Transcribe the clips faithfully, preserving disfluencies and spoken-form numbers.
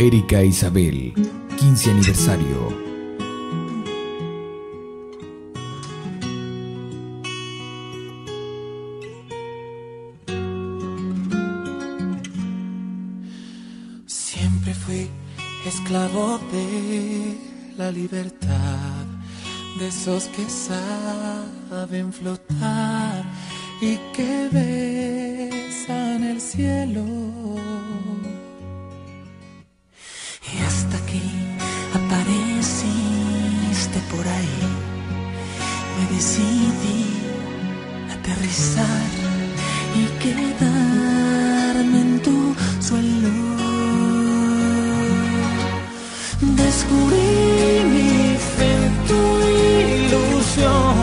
Erika Isabel, quince aniversario. Siempre fui esclavo de la libertad, de esos que saben flotar y que besan el cielo. Y hasta aquí apareciste por ahí, me decidí aterrizar y quedarme en tu suelo. Descubrí mi fe en tu ilusión,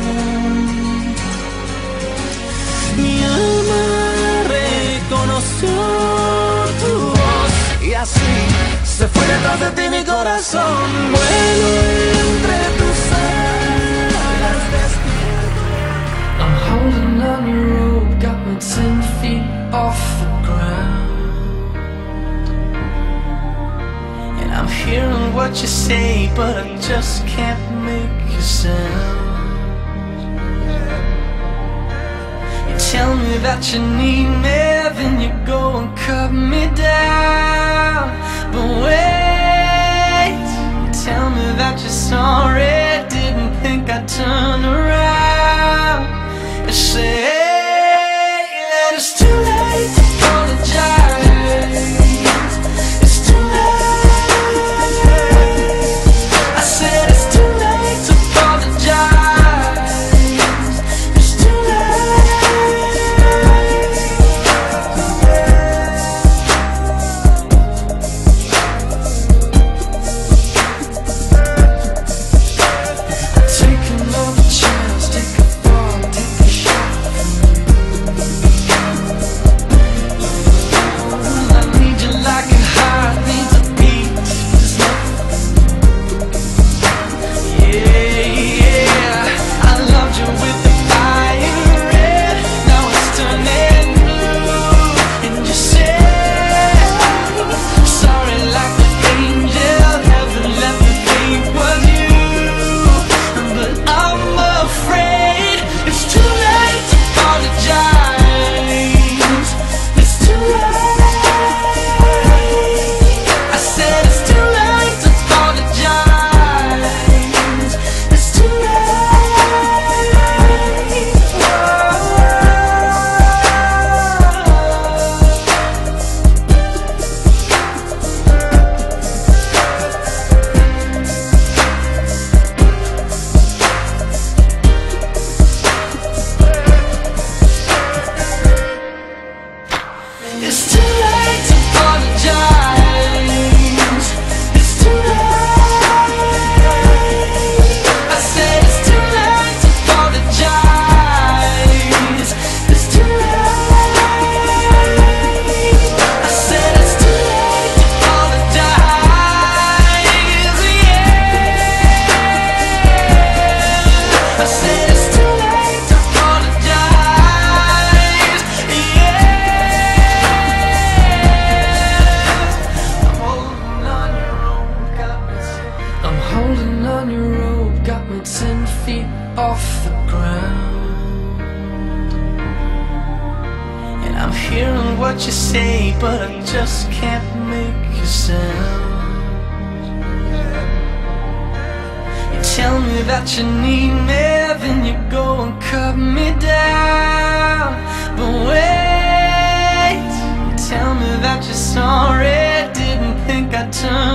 mi alma reconoció tu voz y así se fue detrás de ti mi corazón. Vuelo entre tus alas despierto. I'm holding on your rope, got me ten feet off the ground. I'm hearing what you say, but I just can't make a sound. You tell me that you need me, then you go and cut me down. But wait, you tell me that you're sorry, didn't think I'd turn around and say that it's too late to apologize. It's too late. Turn